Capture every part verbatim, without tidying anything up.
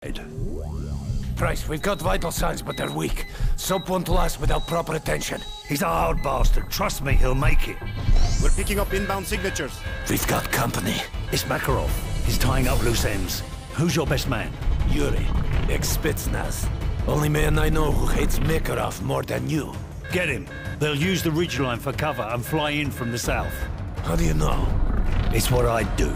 side. Price, we've got vital signs, but they're weak. Soap won't last without proper attention. He's a hard bastard. Trust me, he'll make it. We're picking up inbound signatures. We've got company. It's Makarov. He's tying up loose ends. Who's your best man? Yuri, ex-Spetsnaz. Only man I know who hates Makarov more than you. Get him. They'll use the ridgeline for cover and fly in from the south. How do you know? It's what I'd do.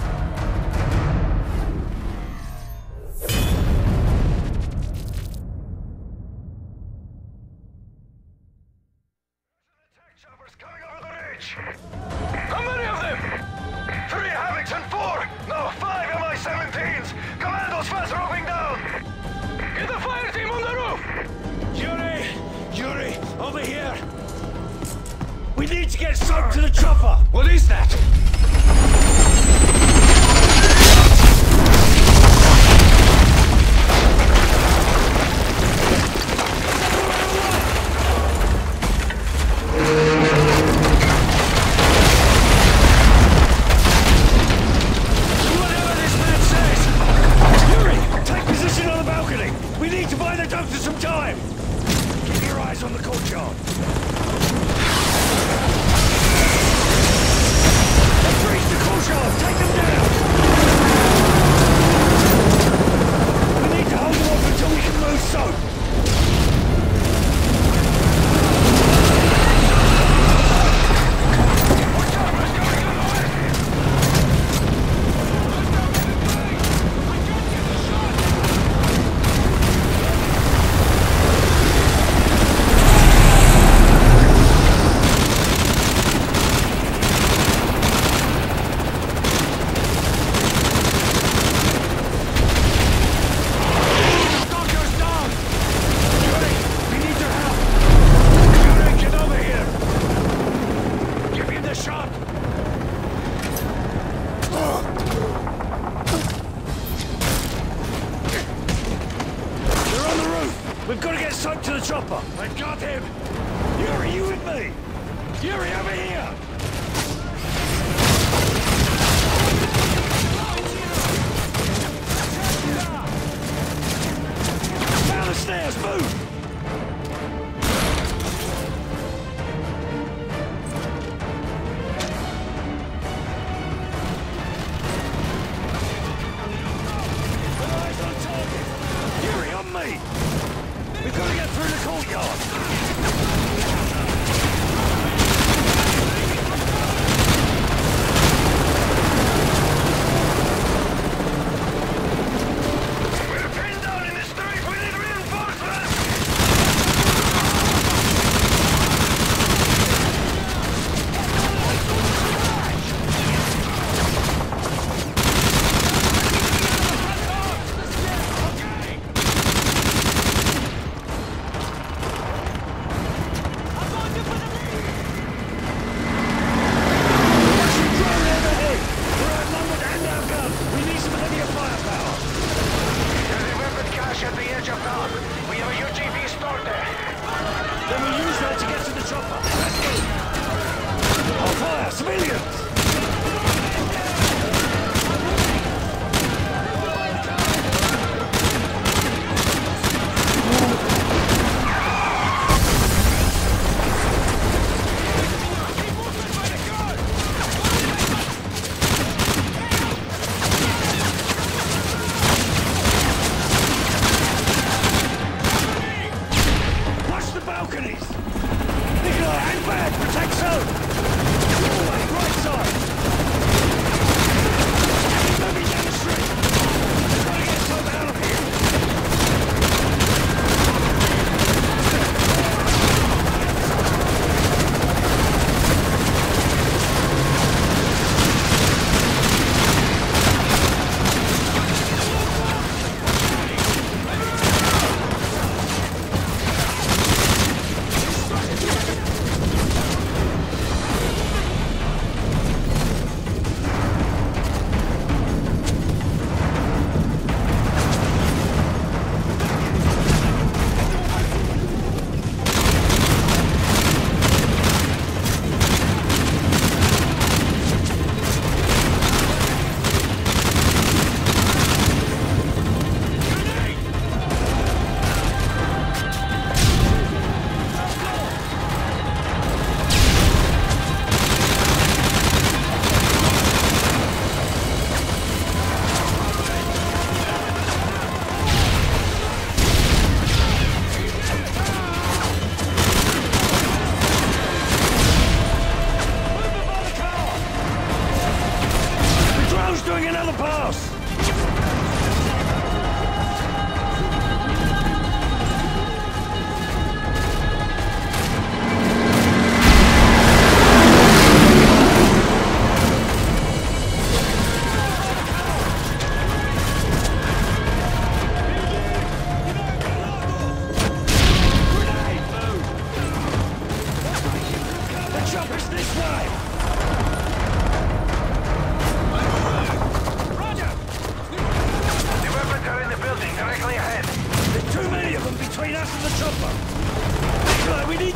How many of them? Three Havocs and four! No, five M I seventeens! Commandos fast roping down! Get the fire team on the roof! Yuri! Yuri! Over here! We need to get soap to the chopper! What is that? We've got to get soap to the chopper! I got him! Yuri, you with me? Yuri, over here! Down the stairs, move! Eyes on target! Yuri, on me! We've got to get through the courtyard! We're pinned down in the street! We need reinforcements!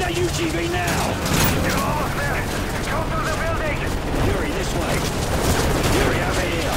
that U G V now! You're almost there. Go through the building. Yuri, this way! Yuri, over here!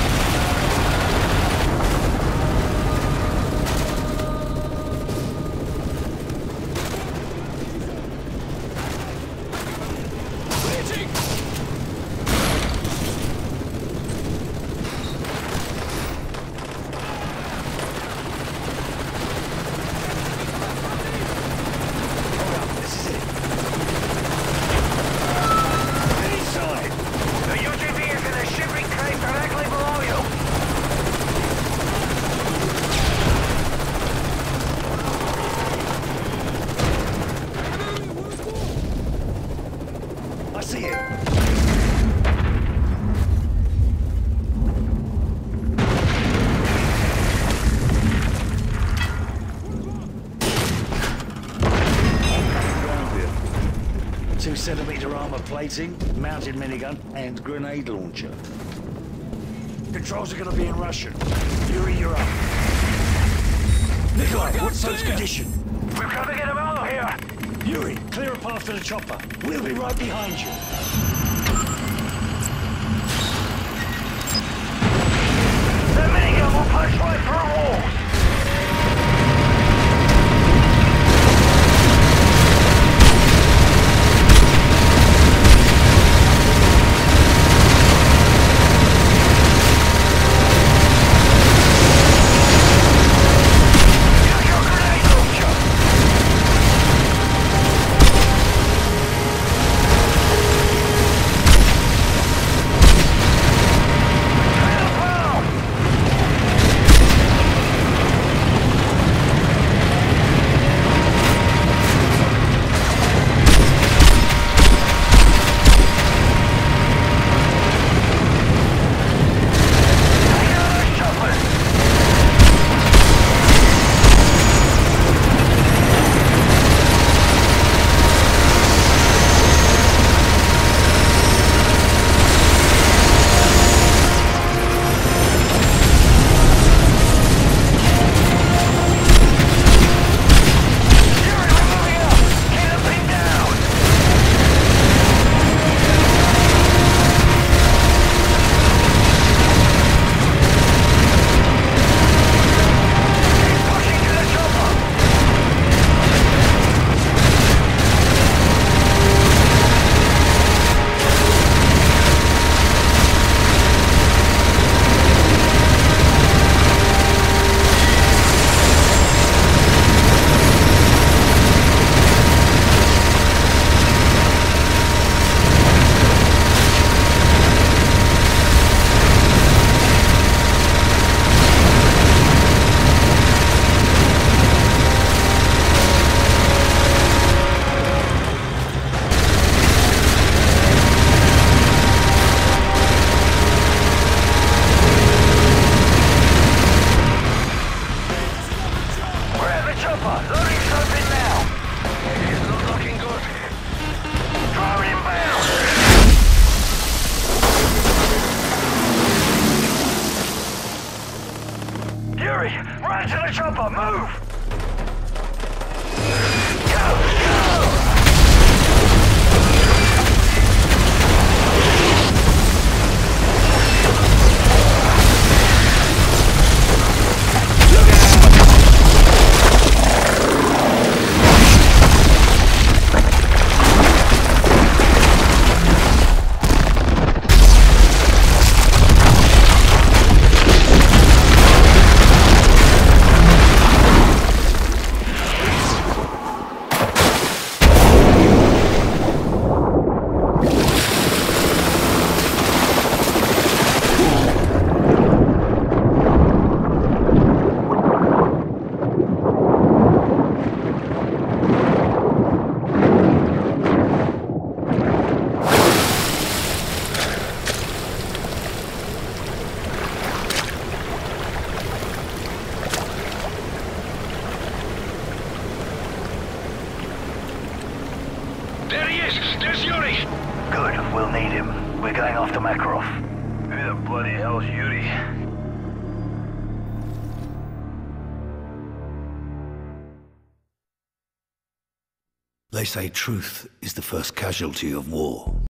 Centimetre armour plating, mounted minigun, and grenade launcher. Controls are gonna be in Russian. Yuri, you're up. Nikolai, what's So's condition? We've got to get him out of here. Yuri, clear a path to the chopper. We'll be right behind you. The minigun will punch right through walls. Run to the chopper, move! There he is! There's Yuri! Good, we'll need him. We're going after Makarov. Who the bloody hell's Yuri? They say truth is the first casualty of war.